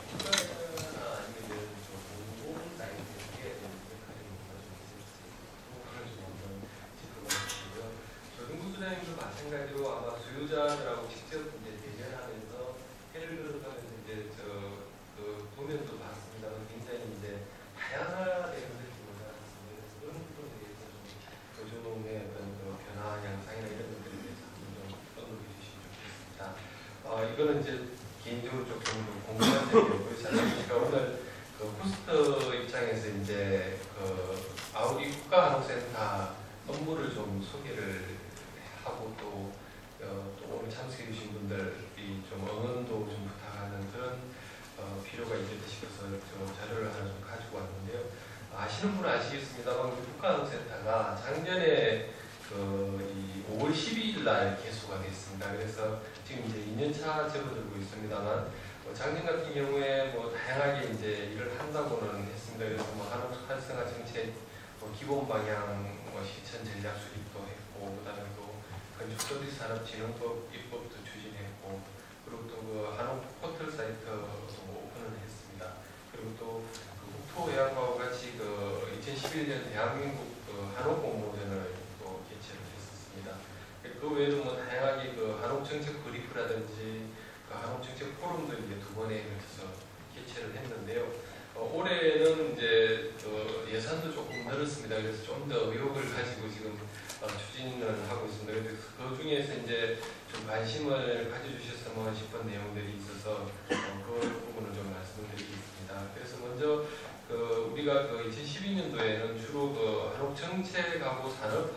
국가나 아니면 좀 공공 라인에 좀 역할이 뭔가 좀 있을지 그런 좀 한번 짚어봐 주시고요. 조중구 소장님도 마찬가지로 아마 수요자들하고 직접 이제 대면하면서 해를 들어가면서 이제 저 그 도면도 봤습니다만 굉장히 이제 다양화되는 느낌을 받았습니다. 그런 부분에 대해서 좀 조정의 어떤 그 변화 양상이나 이런 것들에 대해서 좀 언급해 주시면 좋겠습니다. 어, 이거는 이제 개인적으로 조금 궁금한 점이었고요. 사실 제가 오늘 그 호스트 입장에서 이제 그 아우디 국가한옥센터 업무를 좀 소개를 하고 또, 어, 또 오늘 참석해 주신 분들이 좀 응원도 좀 부탁하는 그런 어, 필요가 있겠다 싶어서 저 자료를 하나 좀 가지고 왔는데요. 아시는 분은 아시겠습니다만 국가한옥센터가 작년에 그 이 오월 십이일 날 개소가 됐습니다. 그래서 지금 이제 이 년 차 접어들고 있습니다만 뭐 작년 같은 경우에 뭐 다양하게 이제 일을 한다고는 했습니다. 그래서 뭐 한옥 활성화 정책 뭐 기본 방향 뭐 실천 전략 수립도 했고, 그다음에 또 건축 서비스 산업 진흥법 입법도 추진했고, 그리고 또 그 한옥 포털 사이트도 오픈을 했습니다. 그리고 또 그 국토해양과와 같이 그 이천십일 년 대한민국 그 한옥 공모전을 또 개최를 했었습니다. 그 외에도 뭐 다양하게 그 한옥 정책 브리프라든지 그 한옥 정책 포럼도 이제 두 번에 걸쳐서 개최를 했는데요. 어, 올해는 이제 그 예산도 조금 늘었습니다. 그래서 좀 더 의욕을 가지고 지금 어, 추진을 하고 있습니다. 그래서 그 중에서 이제 좀 관심을 가져주셨으면 싶은 내용들이 있어서 어, 그 부분을 좀 말씀을 드리겠습니다. 그래서 먼저 그 우리가 그 이천십이 년도에는 주로 그 한옥 정책하고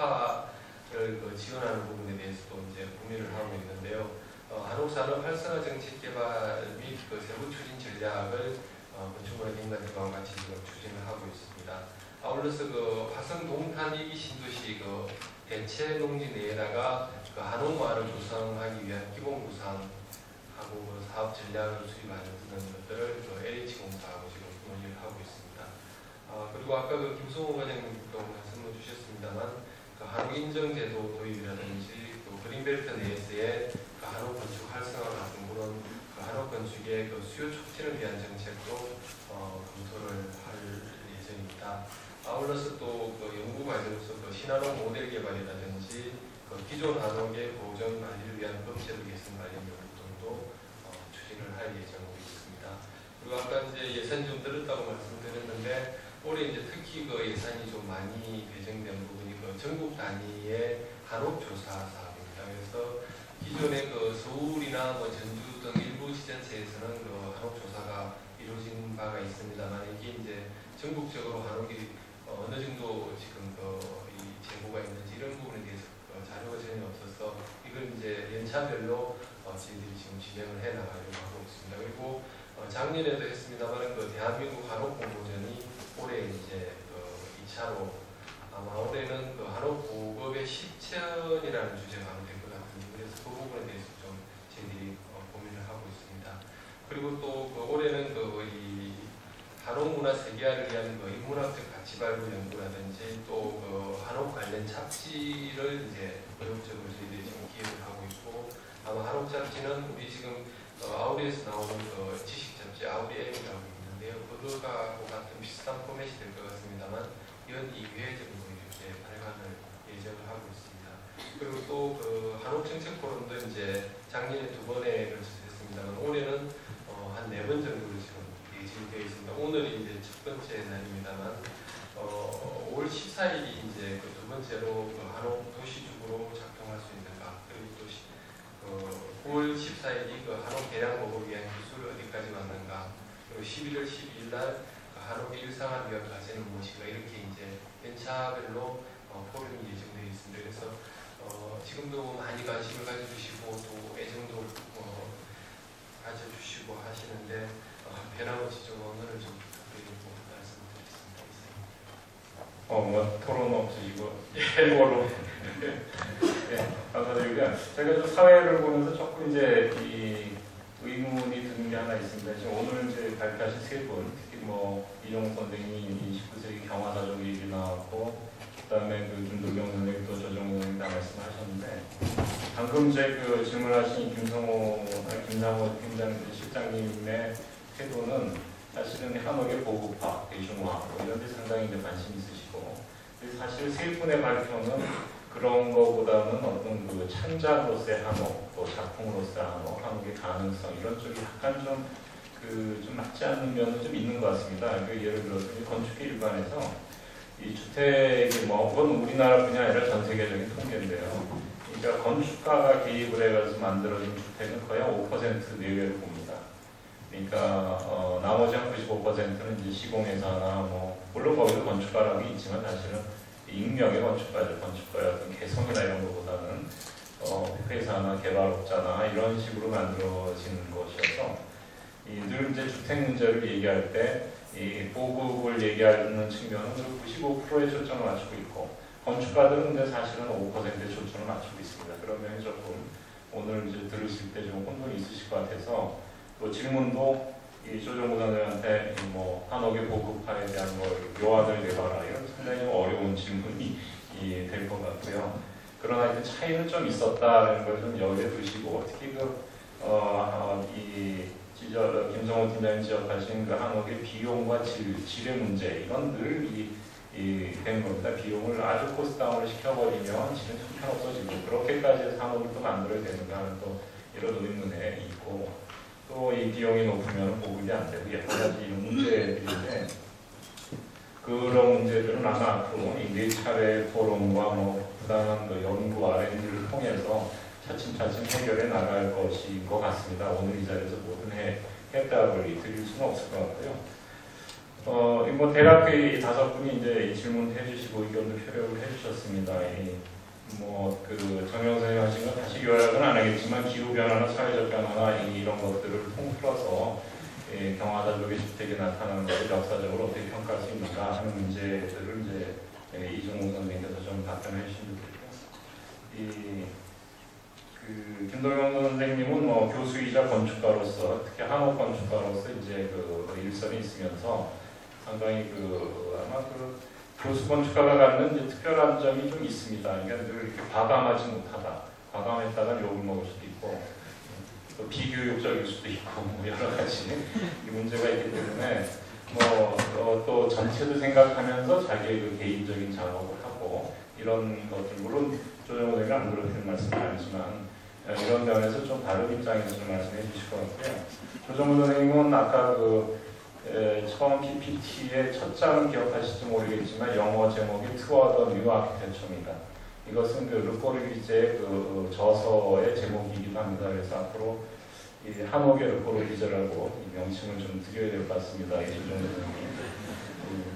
산업화를 그 지원하는 부분에 대해서도 이제 고민을 하고 있는데요. 어, 한옥산업 활성화 정책 개발 및 그 세부 추진 전략을 어, 건축문화기관과 같이 지금 추진을 하고 있습니다. 아울러서 그 화성 동탄 이 기 신도시 그 대체 농지 내에다가 그 한옥마을을 조성하기 위한 기본 구상하고 그 사업 전략을 수립하는 것들을 그 엘에이치 공사하고 지금 논의를 하고 있습니다. 어, 그리고 아까 그 김성호 과장님도 말씀을 주셨습니다만 그 한옥 인정 제도 도입이라든지 또 그린벨트 내에서의 그 한옥 건축 활성화 같은 그런 그 한옥 건축의 그 수요 촉진을 위한 정책도 어, 검토를 할 예정입니다. 아울러서 또 그 연구 과정에서 그 신한옥 모델 개발이라든지 그 기존 한옥의 보존 관리를 위한 법제도 개선 관련 연구 등도 어, 추진을 할 예정으로 있습니다. 그리고 아까 이제 예산이 좀 늘었다고 말씀드렸는데 올해 이제 특히 그 예산이 좀 많이 배정된 부분이 그 전국 단위의 한옥 조사 사업입니다. 그래서 기존의 그 서울이나 뭐 전주 등 일부 지자체에서는 그 한옥 조사가 이루어진 바가 있습니다만 이게 이제 전국적으로 한옥이 어, 어느 정도 지금 그 이 재고가 있는지 이런 부분에 대해서 그 자료가 전혀 없어서 이걸 이제 연차별로 어, 저희들이 지금 진행을 해 나가려고 하고 있습니다. 그리고 어, 작년에도 했습니다만 그 대한민국 한옥 공모전이 올해 이제 그 이 차로 아마 올해는 그 한옥 보급의 실천이라는 주제가 될 것 같은데 그래서 그 부분에 대해서 좀 저희들이 어, 고민을 하고 있습니다. 그리고 또 그 올해는 그 이 한옥 문화 세계화를 위한 그 인문학적 가치 발굴 연구라든지 또 그 한옥 관련 잡지를 이제 의욕적으로 저희들이 지금 기획을 하고 있고 아마 한옥 잡지는 우리 지금 어, 아우리에서 나오는 그 지식 잡지 아우리엠이라고 있는데요. 그거가 같은 비슷한 포맷이 될 것 같습니다만 연 이 회 정도 이렇게 발간을 예정을 하고 있습니다. 그리고 또 그 한옥 정책 포럼도 이제 작년에 두 번에 걸쳐서 했습니다만 올해는 어, 한 네 번 정도로 지금 예정되어 있습니다. 오늘이 이제 첫 번째 날입니다만 어, 오월 십사일이 이제 그 두 번째로 그 한옥 도시축으로 작동할 수 있는가 그리고 또 시, 어, 구월 십사일이 그 한옥 대량 보급을 위한 기술을 어디까지 왔는가 그리고 십일월 십이일 날 그 한옥의 일상화되어 가지는 무엇인가 이렇게 이제 연차별로 어, 포럼이 예정되어 있습니다. 그래서 어, 지금도 많이 관심을 가져주시고 또 애정도 어, 가져주시고 하시는데 어, 변함없이 좀 응원을 좀 부탁드리고 말씀드리겠습니다. 어, 뭐 토론 없으시고 일부러 네, 감사드리고요. 제가 좀 사회를 보면서 조금 이제 이 의문이 드는 게 하나 있습니다. 지금 오늘 이제 발표하신 세 분, 특히 뭐 이종욱 선생님이 이십구 세기 경화사적 얘기 나왔고, 그다음에 그 김도경 선생님 또 조정훈 선생님 다 말씀하셨는데, 방금 제 그 질문하신 김성호, 김상호 팀장 실장님의 태도는 사실은 한옥의 보급화, 대중화 이런 데 상당히 이제 관심 있으시고, 사실 세 분의 발표는 그런 거보다는 어떤 그 창작으로서의 한옥, 또 작품으로서의 한옥, 한옥의 가능성 이런 쪽이 약간 좀 그 좀 맞지 않는 면은 좀 있는 것 같습니다. 그 예를 들어서 건축계 일반에서 이 주택이 뭐 그건 우리나라 뿐이 아니라 전 세계적인 통계인데요. 그러니까 건축가가 개입을 해가지고 만들어진 주택은 거의 오 퍼센트 내외로 봅니다. 그러니까 어, 나머지 한 구십오 퍼센트는 이제 시공회사나 뭐 물론 거기도 건축가라는 게 있지만 사실은 익명의 건축가들, 건축가의 어떤 개성이나 이런 것보다는 어, 회사나 개발업자나 이런 식으로 만들어지는 것이어서 이 늘 이제 주택 문제를 얘기할 때 이 보급을 얘기하는 측면은 구십오 퍼센트에 초점을 맞추고 있고 건축가들은 근데 사실은 오 퍼센트에 초점을 맞추고 있습니다. 그러면 조금 오늘 이제 들으실 때 좀 혼돈이 있으실 것 같아서 또 질문도 이 조정구 선생한테 뭐 한옥의 보급화에 대한 뭐 요안을 내봐라 이런 상당히 어려운 질문이 될 것 같고요. 그러나 그 차이는 좀 있었다는 걸 좀 염두에 두시고 특히 그 어, 이 지적 김성호 팀장님 지적하신 그 한옥의 비용과 질, 질의 문제 이건 늘 이 이 된 겁니다. 비용을 아주 코스다운을 시켜버리면 질은 형편없어지고 그렇게까지 해서 한옥을 또 만들어야 되는가 하는 또 이런 의문에 있고 또 이 비용이 높으면 보급이 안 되고 여러 가지 이런 문제들인데 그런 문제들은 아마 앞으로 이 네 차례 포럼과 뭐 부당한 그 연구 알앤디를 통해서 차츰차츰 해결해 나갈 것인 것 같습니다. 오늘 이 자리에서 모든 해, 해답을 드릴 수는 없을 것 같고요. 어, 뭐 대략 이 다섯 분이 이제 이 질문 해주시고 의견도 표력을 해주셨습니다. 뭐 그 정영 선생님 하신 건 다시 요약은 안 하겠지만 기후 변화나 사회적 변화나 이런 것들을 통틀어서 이 경화자족의 주택에 나타나는 것을 역사적으로 어떻게 평가할 수 있는가 하는 문제들을 이제 이종우 선생님께서 좀 답변해 주시면 되고요. 그 김동영 선생님은 뭐 교수이자 건축가로서 특히 한옥 건축가로서 이제 그 일선에 있으면서 상당히 그 아마 그 교수 건축가가 갖는 이제 특별한 점이 좀 있습니다. 그러니까 늘 이렇게 과감하지 못하다. 과감했다가 욕을 먹을 수도 있고 또 비교육적일 수도 있고 뭐 여러 가지 이 문제가 있기 때문에 뭐 또 전체를 생각하면서 자기의 그 개인적인 작업을 하고 이런 것들 물론 조정호 선생님은 안 그렇게 말씀은 아니지만 이런 면에서 좀 다른 입장에서 좀 말씀해 주실 것 같고요. 조정호 선생님은 아까 그 에, 처음 피피티의 첫 장은 기억하실지 모르겠지만 영어 제목이 Toward a New Architecture입니다. 이것은 그 르꼬르기제의 그 저서의 제목이기도 합니다. 그래서 앞으로 이 한옥의 르꼬르기제라고 이 명칭을 좀 드려야 될 것 같습니다. 이 조정호 선생님. 음,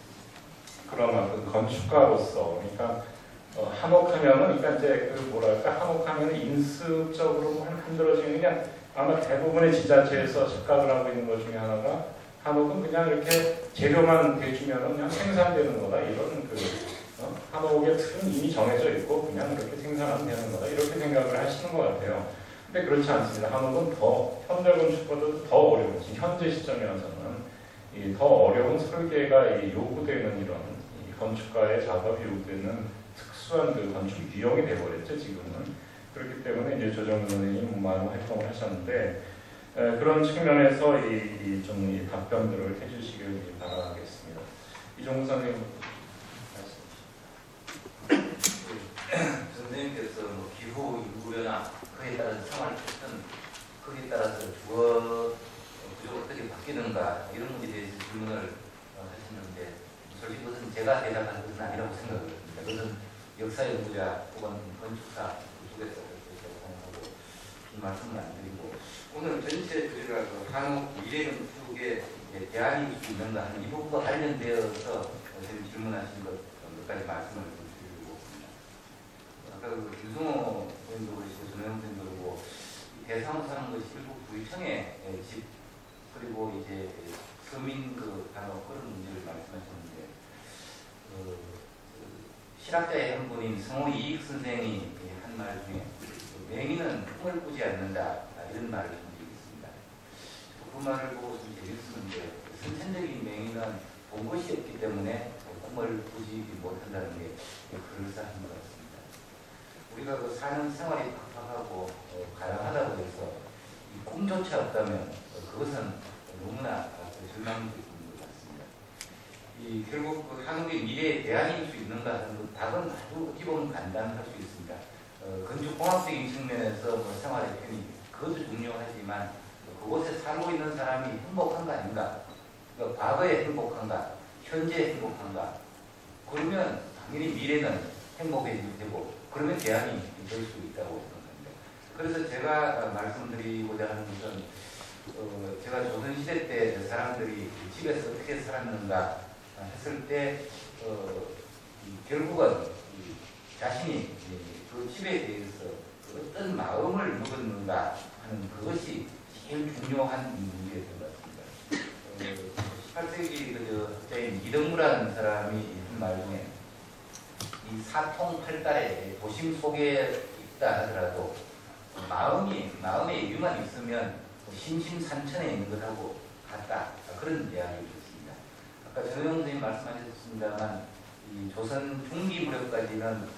그러나 그 건축가로서 그러니까 어, 한옥하면은 그러니까 이제 그 뭐랄까 한옥하면은 인습적으로 만들어지는 그냥 아마 대부분의 지자체에서 착각을 하고 있는 것 중에 하나가 한옥은 그냥 이렇게 재료만 대주면 그냥 생산되는 거다 이런 그 어? 한옥의 틀은 이미 정해져 있고 그냥 이렇게 생산하면 되는 거다 이렇게 생각을 하시는 것 같아요. 근데 그렇지 않습니다. 한옥은 더 현대 건축보다도 더 어려운 현재 시점에서는 이 더 어려운 설계가 이 요구되는 이런 이 건축가의 작업이 요구되는 특수한 그 건축 유형이 되어버렸죠 지금은. 그렇기 때문에 이제 조정근 선생님이 많은 활동을 하셨는데. 에, 그런 측면에서 이 좀 이 답변들을 해주시길 바라겠습니다. 이종우 선생님 말씀. 선생님께서 뭐 기후, 인구변화, 그에 따라서 생활 패턴, 거기에 따라서 주거 구조가 어떻게 바뀌는가 이런 문제에 대해서 질문을 어, 하셨는데 솔직히 그것은 제가 대답할 것은 아니라고 생각을 합니다. 그것은 역사연구자 혹은 건축사 쪽에서 그렇게 생각하고 이 말씀을 안 드리고 오늘 전체 주제가 그 한옥 미래 건축에 대안이 있는가 하는 이 부분과 관련되어서 지금 질문하신 것 몇 가지 말씀을 드리고 있습니다. 아까 그 김승호 선생님도 그러시고 전혜영 선생님도 그러고 대상으로 사는 것이 일부 구의청의 집 그리고 이제 서민 그 한옥 그런 문제를 말씀하셨는데 그, 그 실학자의 한 분인 성호 이익 선생이 한 말 중에 맹인은 꿈을 꾸지 않는다 이런 말을 한 적이 있습니다. 그 말을 보고 좀 재밌었는데 선천적인 맹인은 본 것이 없기 때문에 꿈을 꾸지 못한다는 게 그럴싸한 것 같습니다. 우리가 그 사는 생활이 팍팍하고 어, 가난하다고 해서 이 꿈조차 없다면 어, 그것은 너무나 절망적인 것 같습니다. 이 결국 그 한국의 미래의 대안일 수 있는가 하는 그 답은 아주 기본 간단할 수 있습니다. 어, 건축공학적인 측면에서 뭐 생활의 편이 그것도 중요하지만 그곳에 살고 있는 사람이 행복한가 아닌가, 그러니까 과거에 행복한가, 현재 행복한가, 그러면 당연히 미래는 행복해질 테고 그러면 대안이 될 수 있다고 생각합니다. 그래서 제가 말씀드리고자 하는 것은 어, 제가 조선시대 때 사람들이 집에서 어떻게 살았는가 했을 때 어, 결국은 자신이 그 집에 대해서 어떤 마음을 먹었는가 하는 그것이 제일 중요한 문제였던 것 같습니다. 어, 십팔 세기 그 학자인 이덕무라는 사람이 한 말 중에 이 사통팔달의 도심 속에 있다 하더라도 마음이 마음의 여유만 있으면 심심산천에 있는 것하고 같다. 그런 이야기를 했습니다. 아까 전영 선생님 말씀하셨습니다만 이 조선 중기 무렵까지는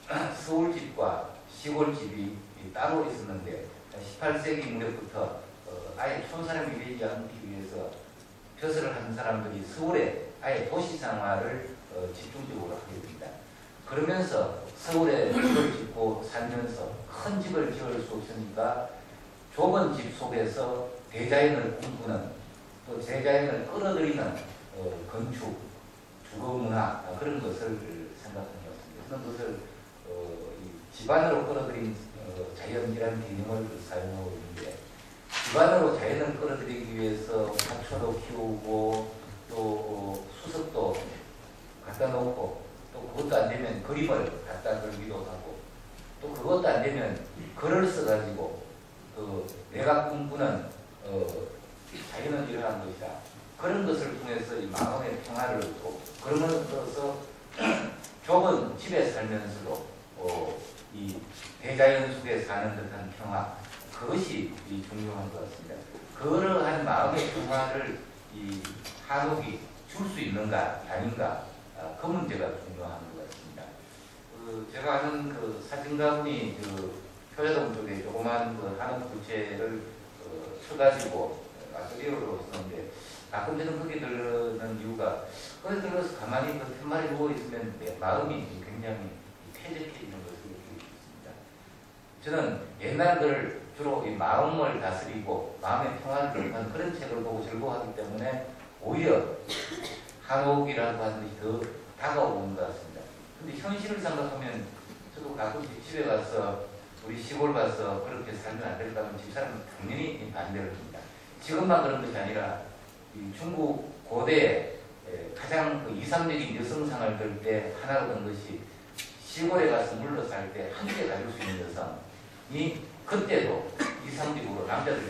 서울집과 시골집이 따로 있었는데 십팔 세기 무렵부터 어, 아예 촌사람이 되지 않기 위해서 벼슬을 한 사람들이 서울에 아예 도시 생활을 어, 집중적으로 하게 됩니다. 그러면서 서울에 집을 짓고 살면서 큰 집을 지을 수 없으니까 좁은 집 속에서 대자연을 꿈꾸는 또 대자연을 끌어들이는 어, 건축, 주거문화 그런 것을 생각한 것 같습니다. 그런 것을 어, 이 집안으로 끌어들인 어, 자연이라는 개념을 사용하고 있는데 집안으로 자연을 끌어들이기 위해서 화초도 키우고 또 어, 수석도 갖다 놓고 또 그것도 안 되면 그림을 갖다 걸기도 하고 또 그것도 안 되면 글을 써가지고 그 내가 꿈꾸는 어, 자연은 이러한 것이다. 그런 것을 통해서 이 마음의 평화를 얻고 그러면서 좁은 집에 살면서도 어, 이 대자연 속에 사는 듯한 평화 그것이 이 중요한 것 같습니다. 그러한 마음의 평화를 이 한옥이 줄 수 있는가 아닌가 아, 그 문제가 중요한 것 같습니다. 그 제가 아는 그 사진가분이 그 표자동 쪽에 조그만 그 한옥 두 채를 어, 쳐가지고 아트리오로 썼는데 가끔 저는 거기 들르는 이유가 거기 들러서 가만히 그 팻말에 누워 있으면 내 마음이 굉장히 쾌적해지는 것을 느끼고 있습니다. 저는 옛날들 주로 이 마음을 다스리고 마음의 평화를 기록하는 그런 책을 보고 즐거워하기 때문에 오히려 한옥이라고 하는 것이 더 다가오는 것 같습니다. 근데 현실을 생각하면 저도 가끔 집에 가서 우리 시골 가서 그렇게 살면 안 될까 하면 집사람은 당연히 반대를 합니다. 지금만 그런 것이 아니라 이 중국 고대에 가장 그 이상적인 여성상을 들 때 하나로 든 것이 시골에 가서 물러 살 때 함께 가질 수 있는 여성이 그때도 이상적으로 남자들이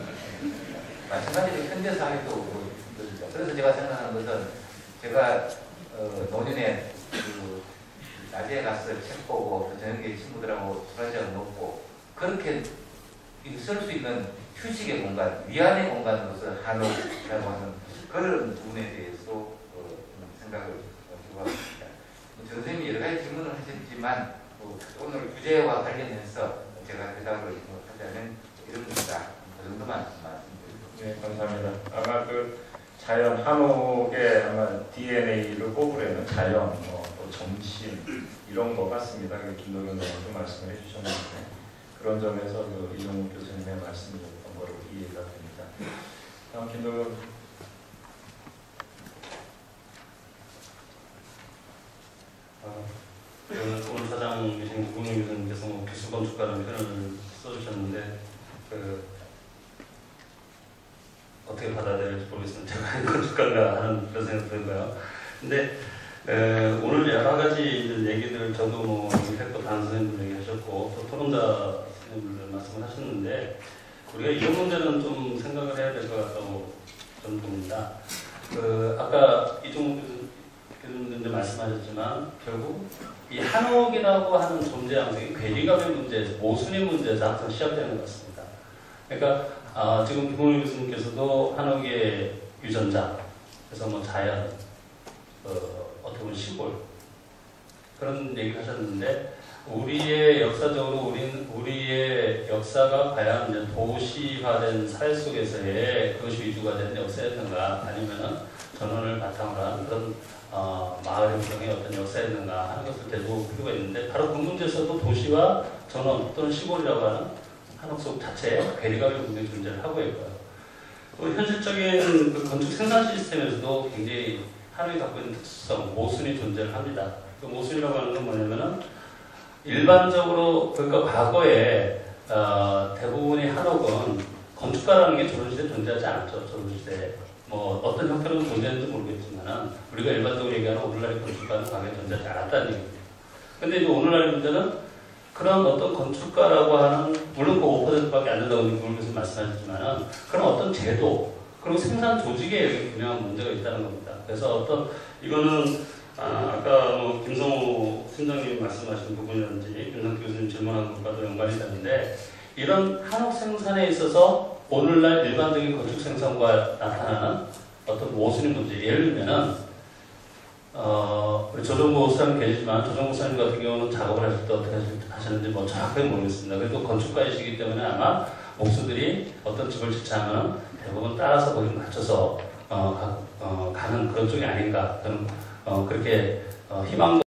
마찬가지로 현대사회도 그렇습니다. 그래서 제가 생각하는 것은 제가 어, 노년에 그 낮에 가서 책 보고 또 저녁에 친구들하고 술 한잔 먹고 그렇게 쓸 수 있는 휴식의 공간, 위안의 공간으로서 한옥이라고 하는 그런 부분에 대해서도 어, 생각을 해보고 있습니다. 전 선생님이 여러 가지 질문을 하셨지만 뭐 오늘 주제와 관련해서 제가 대답을 하자면 이런 겁니다. 그 정도만 말씀드립니다. 네, 감사합니다. 아마 그 자연 한옥의 아마 디엔에이를 꼽으려면 자연, 뭐, 또 정신 이런 것 같습니다. 김동현 의원도 말씀을 해주셨는데 그런 점에서 그 이종욱 교수님의 말씀이었던 거로 이해가 됩니다. 다음 김동현. 어, 그 오늘 사장이신 구국영 교수님께서 뭐 기술 건축가라는 표현을 써주셨는데 그 어떻게 받아들일지 모르겠습니다. 제가 건축가인가 하는 그런 생각 들고요. 근데 에, 오늘 여러 가지 얘기들 저도 뭐 팩도 반 선생님들 얘기하셨고 또 토론자 선생님들 말씀을 하셨는데 우리가 이런 문제는 좀 생각을 해야 될 것 같다고 저는 봅니다. 그 아까 이종욱 교수님도 말씀하셨지만 결국 이 한옥이라고 하는 존재 양식이 괴리감의 문제, 모순의 문제에서 항상 시작되는 것 같습니다. 그러니까 아, 지금 김홍일 교수님께서도 한옥의 유전자, 그래서 뭐 자연, 어, 어떻게 보면 시골 그런 얘기를 하셨는데 우리의 역사적으로 우린 우리의 역사가 과연 이제 도시화된 사회 속에서의 그것이 위주가 된 역사였는가 아니면은 전원을 바탕으로 한 그런 어, 마을 형성의 어떤 역사였는가 하는 것을 대두고 필요가 있는데 바로 그 문제에서도 도시와 전원 또는 시골이라고 하는 한옥 속 자체에 괴리감이 분명히 존재를 하고 있고요. 또 현실적인 그 건축 생산 시스템에서도 굉장히 한옥이 갖고 있는 특수성, 모순이 존재를 합니다. 그 모순이라고 하는 건 뭐냐면은 일반적으로 그러니까 과거에 어, 대부분의 한옥은 건축가라는 게 조선시대에 존재하지 않았죠. 조선시대에 뭐 어떤 형태로 존재했는지 모르겠지만 우리가 일반적으로 얘기하는 오늘날의 건축가는 과거에 존재하지 않았다는 얘기입니다. 근데 이제 오늘날의 문제는 그런 어떤 건축가라고 하는 물론 그 오 퍼센트밖에 안 된다고 김홍일 말씀하셨지만 그런 어떤 제도 그리고 생산 조직에 여기 분명한 문제가 있다는 겁니다. 그래서 어떤 이거는 아, 아까 뭐 김성호 팀장님이 말씀하신 부분이라든지 김성 교수님 질문한 것과도 연관이 되는데 이런 한옥 생산에 있어서 오늘날 일반적인 건축 생산과 나타나는 어떤 모순의 문제, 예를 들면은 어, 우리 조정구 사님 계시지만 조정구 사님 같은 경우는 작업을 하실 때 어떻게 하셨는지 뭐 정확하게 모르겠습니다. 그래도 건축가이시기 때문에 아마 목수들이 어떤 집을 짓자면 대부분 따라서 거기 맞춰서 어, 가, 어, 가는 그런 쪽이 아닌가 저는 어, 그렇게 어, 희망